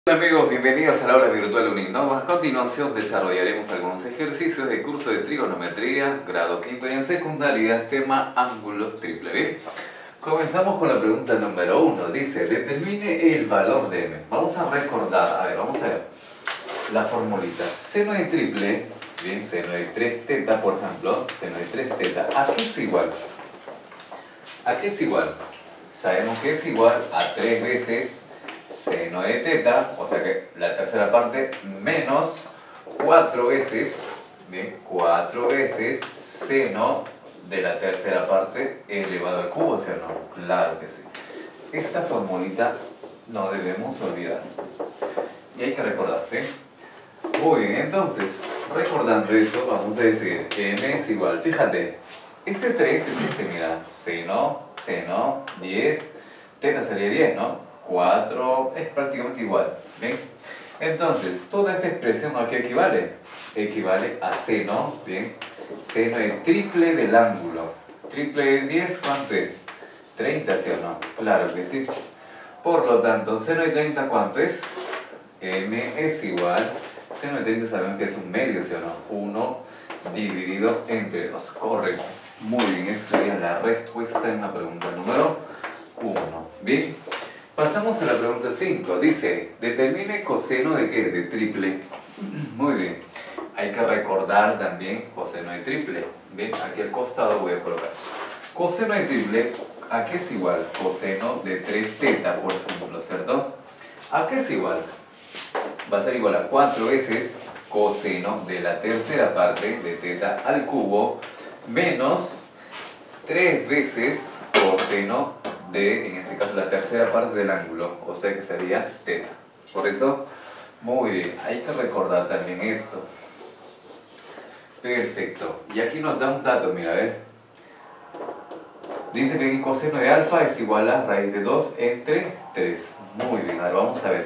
Hola amigos, bienvenidos a la aula virtual Uninova. A continuación desarrollaremos algunos ejercicios del curso de trigonometría, grado quinto y en secundaria, tema ángulos triple. Bien, comenzamos con la pregunta número 1. Dice, determine el valor de m. Vamos a recordar, vamos a ver la formulita. Seno de triple, bien, seno de 3 teta, por ejemplo, seno de 3 teta, ¿a qué es igual? ¿A qué es igual? Sabemos que es igual a 3 veces seno de teta, o sea que la tercera parte, menos 4 veces, bien, 4 veces seno de la tercera parte elevado al cubo, ¿sí o no? Claro que sí. Esta formulita no debemos olvidar. Y hay que recordar, ¿sí? Muy bien, entonces, recordando eso, vamos a decir que m es igual, fíjate, este 3 es este, mira, seno, 10, teta sería 10, ¿no? 4 es prácticamente igual, ¿bien? Entonces, toda esta expresión ¿a qué equivale? Equivale a seno, ¿bien? Seno de triple del ángulo. Triple de 10, ¿cuánto es? 30, ¿sí o no? Claro que sí. Por lo tanto, seno de 30, ¿cuánto es? M es igual, seno de 30 sabemos que es un medio, ¿sí o no? 1 dividido entre 2, correcto. Muy bien, esa sería la respuesta en la pregunta número 1. Bien. Pasamos a la pregunta 5. Dice, determine coseno de ¿qué? De triple. Muy bien. Hay que recordar también coseno de triple. Bien, aquí al costado voy a colocar. Coseno de triple, ¿a qué es igual? Coseno de 3 teta, por ejemplo, ¿cierto? ¿A qué es igual? Va a ser igual a 4 veces coseno de la tercera parte de teta al cubo menos 3 veces coseno de, en este caso, la tercera parte del ángulo, o sea que sería teta, ¿correcto? Muy bien, hay que recordar también esto. Perfecto, y aquí nos da un dato, mira, a ver. Dice que el coseno de alfa es igual a raíz de 2 entre 3. Muy bien, ahora vamos a ver.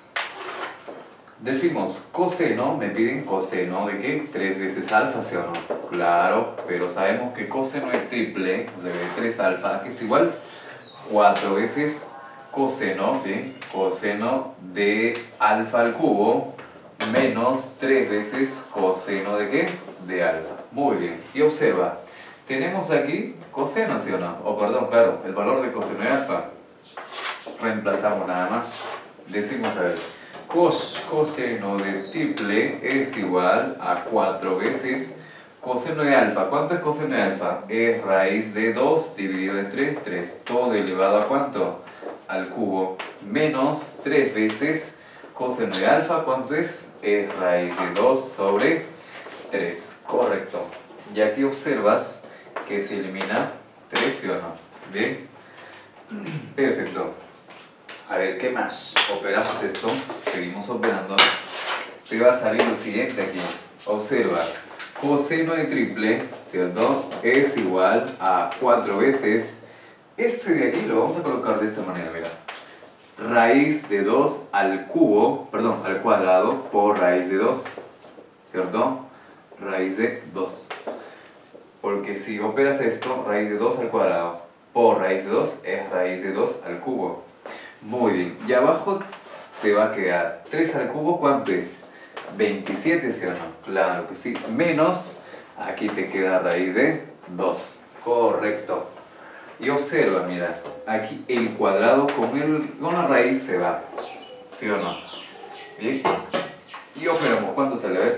Decimos coseno, me piden coseno de ¿qué? 3 veces alfa, ¿sí o no? Claro, pero sabemos que coseno de triple, o sea, de 3 alfa, que es igual 4 veces coseno, ¿bien? Coseno de alfa al cubo menos 3 veces coseno de ¿qué? De alfa. Muy bien. Y observa, tenemos aquí coseno, ¿sí o no? O perdón, claro, el valor de coseno de alfa. Reemplazamos nada más. Decimos, a ver, coseno de triple es igual a 4 veces coseno de alfa. ¿Cuánto es coseno de alfa? Es raíz de 2 dividido entre 3. Todo elevado a ¿cuánto? Al cubo. Menos 3 veces coseno de alfa. ¿Cuánto es? Es raíz de 2 sobre 3. Correcto. Y aquí observas que se elimina 3, ¿sí o no? Bien. Perfecto. A ver, ¿qué más? Operamos esto. Seguimos operando. Te va a salir lo siguiente aquí. Observa. Coseno de triple, ¿cierto? Es igual a 4 veces. Este de aquí lo vamos a colocar de esta manera, mira. Raíz de 2 al cubo, perdón, al cuadrado por raíz de 2, ¿cierto? Raíz de 2. Porque si operas esto, raíz de 2 al cuadrado por raíz de 2 es raíz de 2 al cubo. Muy bien. Y abajo te va a quedar 3 al cubo, ¿cuánto es? 27, ¿sí o no? Claro que sí. Menos, aquí te queda raíz de 2. Correcto. Y observa, mira, aquí el cuadrado con la raíz se va. ¿Sí o no? Bien. Y operamos. ¿Cuánto sale? A ver.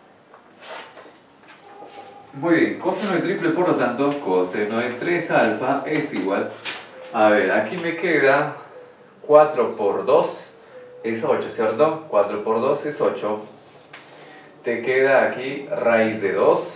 Muy bien. Coseno de triple, por lo tanto, coseno de 3 alfa es igual. A ver, aquí me queda 4 por 2 es 8, ¿cierto? 4 por 2 es 8. Te queda aquí raíz de 2.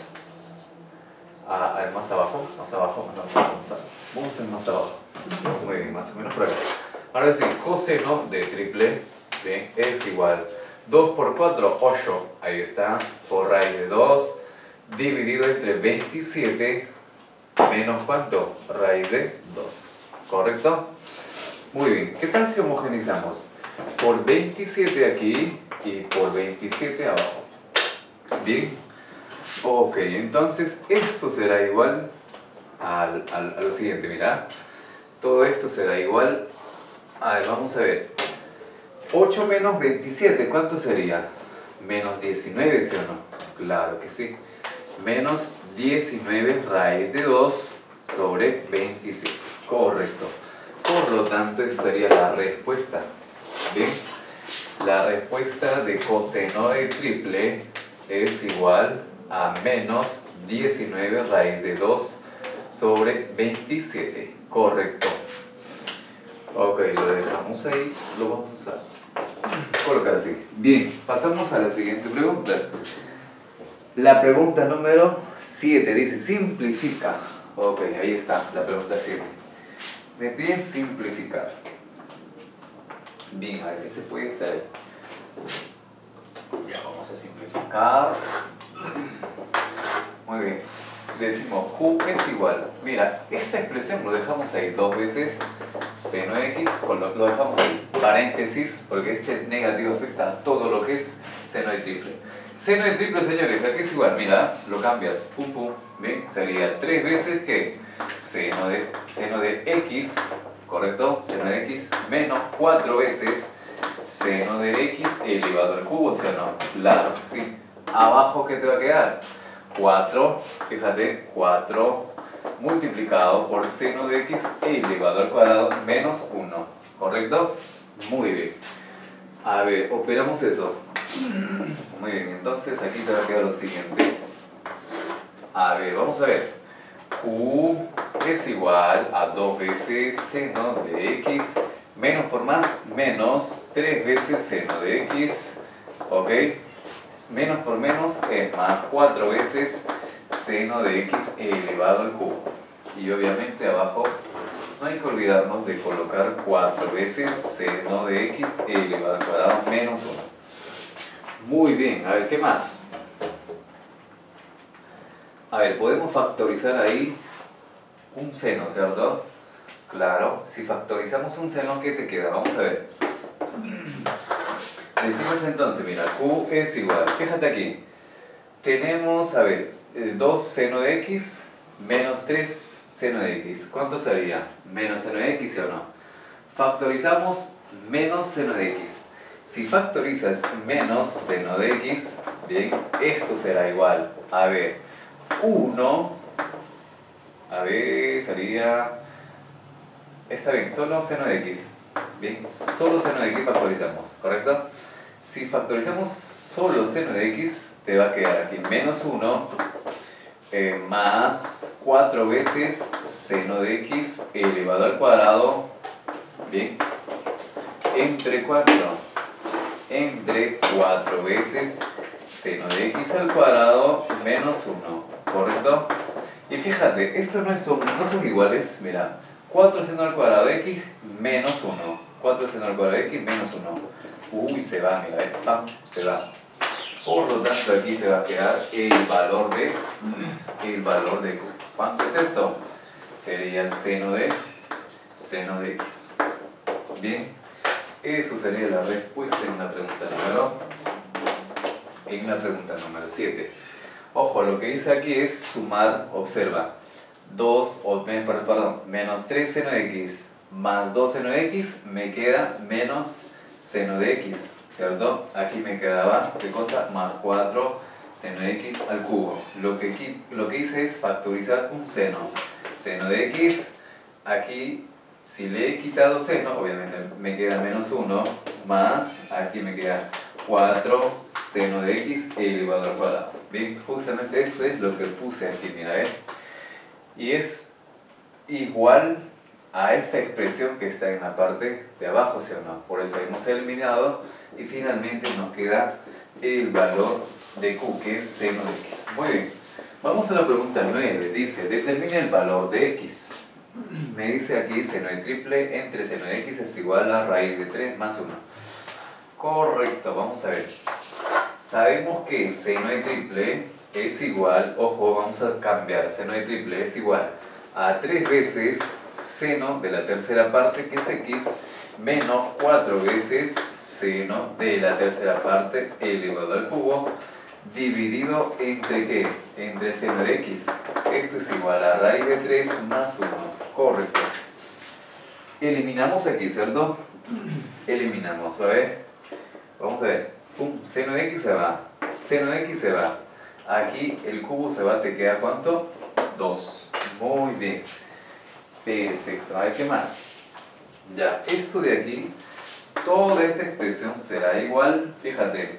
Más abajo, no, vamos a ir más abajo. Muy bien, más o menos por acá. Ahora sí, coseno de triple, ¿bien? Es igual 2 por 4, 8. Ahí está, por raíz de 2, dividido entre 27, menos ¿cuánto? Raíz de 2. ¿Correcto? Muy bien, ¿qué tal si homogenizamos? Por 27 aquí y por 27 abajo. Bien. Ok, entonces esto será igual a lo siguiente, mira. Todo esto será igual. A ver, vamos a ver. 8 menos 27, ¿cuánto sería? Menos 19, ¿sí o no? Claro que sí. Menos 19 raíz de 2 sobre 27. Correcto. Por lo tanto, esa sería la respuesta. Bien. La respuesta de coseno de triple es igual a menos 19 raíz de 2 sobre 27. Correcto. Ok, lo dejamos ahí. Lo vamos a colocar así. Bien, pasamos a la siguiente pregunta. La pregunta número 7 dice simplifica. Ok, ahí está, la pregunta 7. Me piden simplificar. Bien, a ver, ¿qué se puede hacer? Ya vamos a simplificar. Muy bien. Decimos Q es igual. Mira, esta expresión lo dejamos ahí 2 veces seno de x, lo dejamos ahí, paréntesis, porque este negativo afecta a todo lo que es seno de triple. Seno de triple, señores, aquí es igual, mira, lo cambias, pum pum, ¿bien? Sería 3 veces que seno de x, ¿correcto? Seno de x menos 4 veces seno de x elevado al cubo, o sea, no, claro, sí. Abajo, ¿qué te va a quedar? 4, fíjate, 4 multiplicado por seno de x elevado al cuadrado menos 1, ¿correcto? Muy bien. A ver, operamos eso. Muy bien, entonces aquí te va a quedar lo siguiente. A ver, vamos a ver. Q es igual a 2 veces seno de x menos por más menos 3 veces seno de x, ¿ok? Menos por menos es más 4 veces seno de x elevado al cubo. Y obviamente abajo no hay que olvidarnos de colocar 4 veces seno de x elevado al cuadrado menos 1. Muy bien, a ver, ¿qué más? A ver, podemos factorizar ahí un seno, ¿cierto? Claro, si factorizamos un seno, ¿qué te queda? Vamos a ver. Decimos entonces, mira, Q es igual, fíjate aquí, tenemos, a ver, 2 seno de x menos 3 seno de x. ¿Cuánto sería? Menos seno de x, ¿sí o no? Factorizamos menos seno de x. Si factorizas menos seno de x, bien, esto será igual, a ver, 1, a ver, sería, está bien, solo seno de x. Bien, solo seno de x factorizamos, ¿correcto? Si factorizamos solo seno de x, te va a quedar aquí menos 1 más 4 veces seno de x elevado al cuadrado, bien, entre 4, entre 4 veces seno de x al cuadrado menos 1, ¿correcto? Y fíjate, estos no son iguales, mira, 4 seno al cuadrado de x menos 1, 4 seno al cuadrado de x menos 1. Uy, se va, mira, ¡pam! Se va. Por lo tanto, aquí te va a quedar el valor de Q. ¿Cuánto es esto? Sería seno de x. Bien, eso sería la respuesta en la pregunta número 7. Ojo, lo que dice aquí es sumar, observa, menos 3 seno de x más 2 seno de x, me queda menos seno de x, ¿cierto? Aquí me quedaba, ¿qué cosa? Más 4 seno de x al cubo. Lo que hice es factorizar un seno. Seno de x, aquí, si le he quitado seno, obviamente me queda menos 1, más, aquí me queda 4 seno de x elevado al cuadrado. Bien, justamente esto es lo que puse aquí, mira, ¿eh? Y es igual a esta expresión que está en la parte de abajo, ¿sí o no? Por eso hemos eliminado y finalmente nos queda el valor de Q, que es seno de x. Muy bien, vamos a la pregunta 9. Dice, determina el valor de x. Me dice aquí seno de triple entre seno de x es igual a raíz de 3 más 1. Correcto, vamos a ver. Sabemos que seno de triple es igual, ojo, vamos a cambiar, seno de triple es igual a 3 veces seno de la tercera parte, que es x, menos 4 veces seno de la tercera parte elevado al cubo, dividido entre ¿qué? Entre seno de x. Esto es igual a raíz de 3 más 1. Correcto. Eliminamos aquí, ¿cierto? Eliminamos, a ver. Vamos a ver. Pum, seno de x se va. Seno de x se va. Aquí el cubo se va, ¿te queda cuánto? 2. Muy bien. Perfecto. A ver, ¿qué más? Ya, esto de aquí, toda esta expresión será igual, fíjate.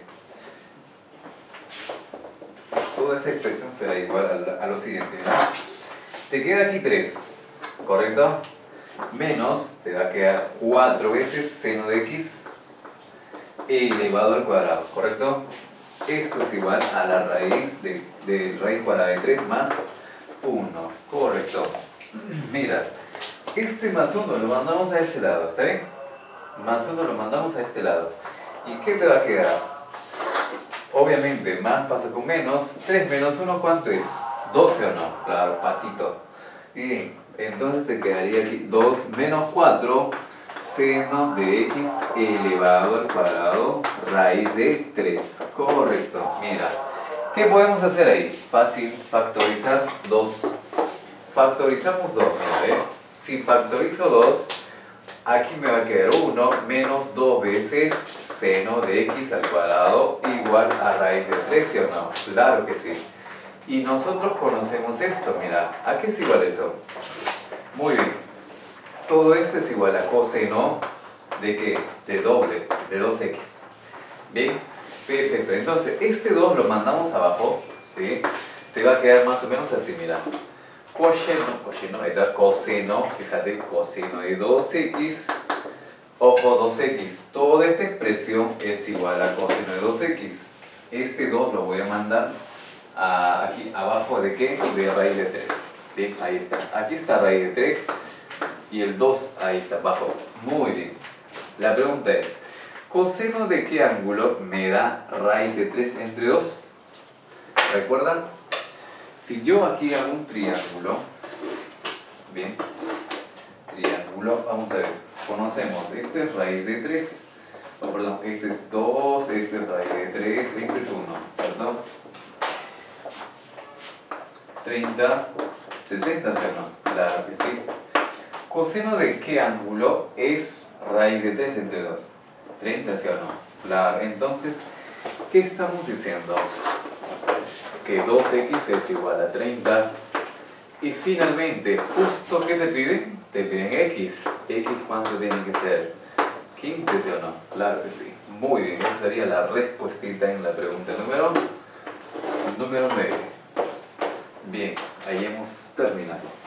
Toda esa expresión será igual a lo siguiente, ¿no? Te queda aquí 3, ¿correcto? Menos, te va a quedar 4 veces seno de x elevado al cuadrado, ¿correcto? Esto es igual a la raíz de raíz cuadrada de 3 más 1, correcto. Mira, este más 1 lo mandamos a este lado, ¿está bien? Más 1 lo mandamos a este lado. ¿Y qué te va a quedar? Obviamente, más pasa con menos. 3 menos 1, ¿cuánto es? 12 o no, claro, patito. Bien, entonces te quedaría aquí 2 menos 4 seno de x elevado al cuadrado raíz de 3. Correcto, mira. ¿Qué podemos hacer ahí? Fácil, factorizar 2. Factorizamos 2, mira, ¿eh? Si factorizo 2, aquí me va a quedar 1 menos 2 veces seno de x al cuadrado igual a raíz de 3, ¿sí o no? Claro que sí. Y nosotros conocemos esto, mira, ¿a qué es igual eso? Muy bien. Todo esto es igual a coseno ¿de qué? De doble, de 2x. Bien, perfecto. Entonces, este 2 lo mandamos abajo, ¿sí? Te va a quedar más o menos así, mira. Coseno, fíjate, coseno de 2x, ojo, 2x. Toda esta expresión es igual a coseno de 2x. Este 2 lo voy a mandar aquí abajo de ¿qué? De raíz de 3. ¿Sí? Ahí está. Aquí está raíz de 3 y el 2 ahí está abajo. Muy bien. La pregunta es, ¿coseno de qué ángulo me da raíz de 3 entre 2? ¿Recuerdan? Si yo aquí hago un triángulo, bien, triángulo, vamos a ver, conocemos, esto es raíz de 3, oh, perdón, este es 2, este es raíz de 3, este es 1, ¿cierto? 30, 60, ¿sí o no? Claro que sí. ¿Coseno de qué ángulo es raíz de 3 entre 2? 30, ¿sí o no? Claro, entonces, ¿qué estamos diciendo? Que 2x es igual a 30. Y finalmente, justo ¿qué te piden? Te piden x. ¿X cuánto tiene que ser? 15, ¿sí o no? Claro que sí. Muy bien, esa sería la respuestita en la pregunta número 9. Bien, ahí hemos terminado.